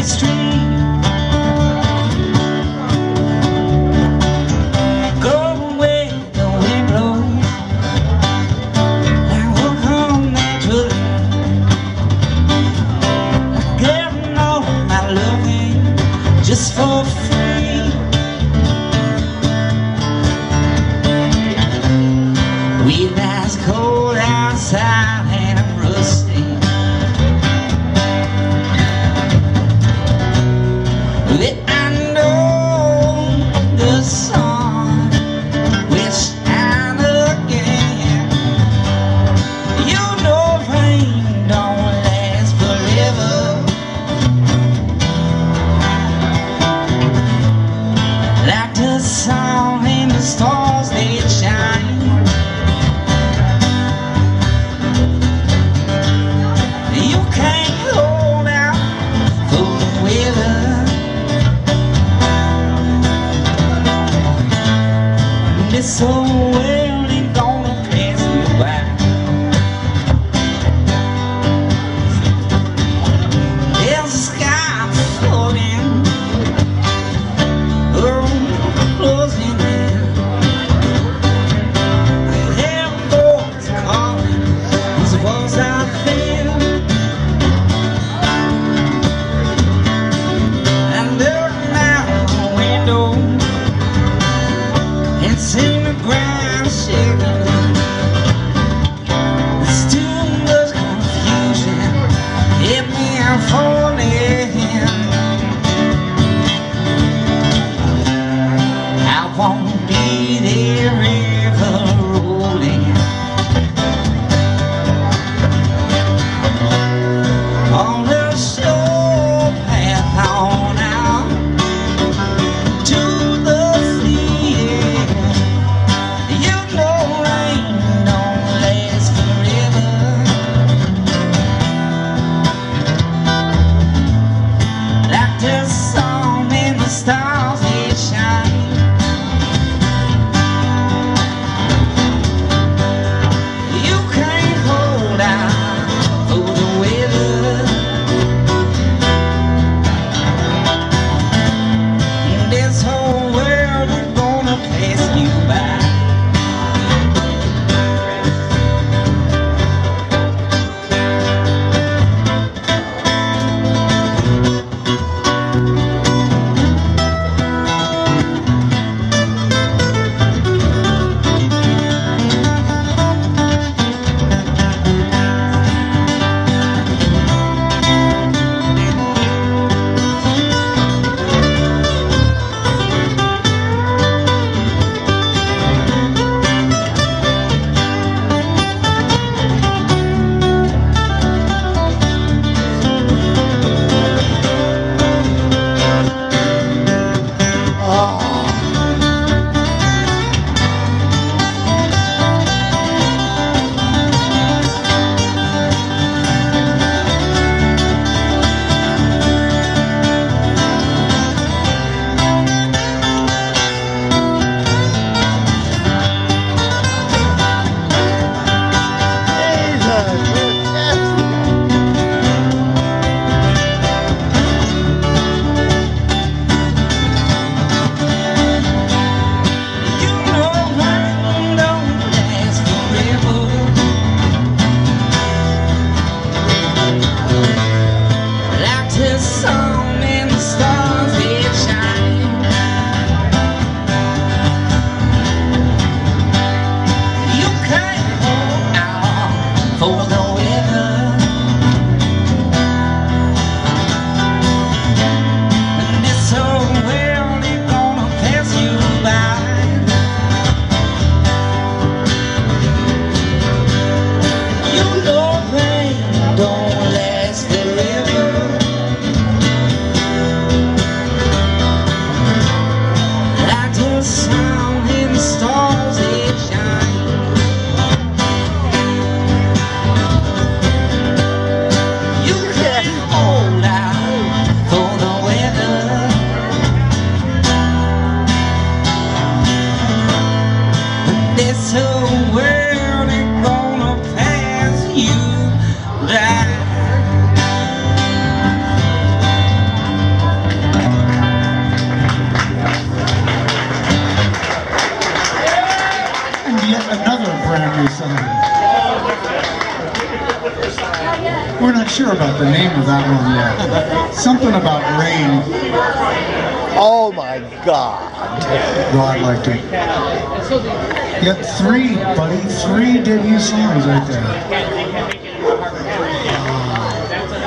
street. Go away, the wind blows, and we'll come naturally. Like getting all my loving just for free. When it's cold outside and I'm rusty, I know the sun will shine again. You know rain don't last forever. Like the sun and the stars, they shine. You can't hold out for the weather. This whole world ain't gonna pass you by. There's a sky floating, closing in. Heaven boys calling, these walls I feel. And looking out the window and seeing the ground shaking. There's too much confusion in me, I'm falling. I won't be there river rolling on the shore path on out to the sea. You know rain don't last forever. Like the sun and the stars, they shine. You can't hold out for the weather. This whole world is gonna pass you by. We're not sure about the name of that one yet. Something about rain. Oh my God. Rod liked it. You got 3, buddy. 3 debut songs right there.